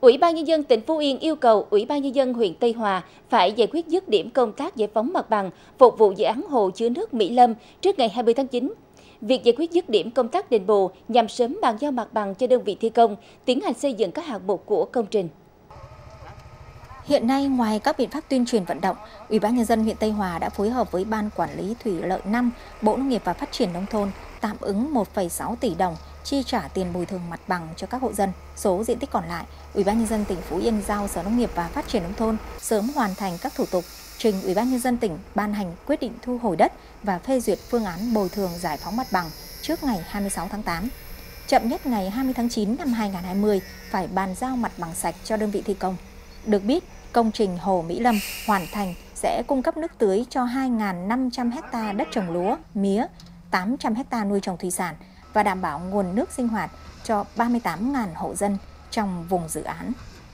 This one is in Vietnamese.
Ủy ban Nhân dân tỉnh Phú Yên yêu cầu Ủy ban Nhân dân huyện Tây Hòa phải giải quyết dứt điểm công tác giải phóng mặt bằng phục vụ dự án hồ chứa nước Mỹ Lâm trước ngày 20 tháng 9. Việc giải quyết dứt điểm công tác đền bù nhằm sớm bàn giao mặt bằng cho đơn vị thi công, tiến hành xây dựng các hạng mục của công trình. Hiện nay, ngoài các biện pháp tuyên truyền vận động, Ủy ban Nhân dân huyện Tây Hòa đã phối hợp với Ban Quản lý Thủy lợi 5, Bộ Nông nghiệp và Phát triển Nông thôn tạm ứng 1,6 tỷ đồng chi trả tiền bồi thường mặt bằng cho các hộ dân. Số diện tích còn lại, Ủy ban Nhân dân tỉnh Phú Yên giao Sở Nông nghiệp và Phát triển Nông thôn sớm hoàn thành các thủ tục, trình Ủy ban Nhân dân tỉnh ban hành quyết định thu hồi đất và phê duyệt phương án bồi thường giải phóng mặt bằng trước ngày 26 tháng 8. Chậm nhất ngày 20 tháng 9 năm 2020 phải bàn giao mặt bằng sạch cho đơn vị thi công. Được biết, công trình Hồ Mỹ Lâm hoàn thành sẽ cung cấp nước tưới cho 2.500 ha đất trồng lúa, mía, 800 ha nuôi trồng thủy sản và đảm bảo nguồn nước sinh hoạt cho 38.000 hộ dân trong vùng dự án.